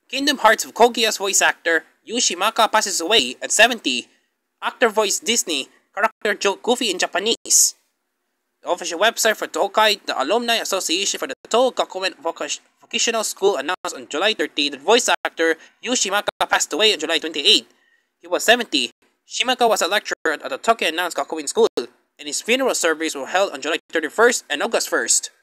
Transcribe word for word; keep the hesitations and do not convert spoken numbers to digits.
Kingdom Hearts of Kogia's voice actor, Shimaka, passes away at seventy. Actor voiced Disney character Joe Goofy in Japanese. The official website for Tokai, the Alumni Association for the Toho Gakuen Vocational School, announced on July thirtieth that voice actor Shimaka passed away on July twenty-eighth. He was seventy. Shimaka was a lecturer at the Tokyo Announced Gakuen School, and his funeral service were held on July thirty-first and August first.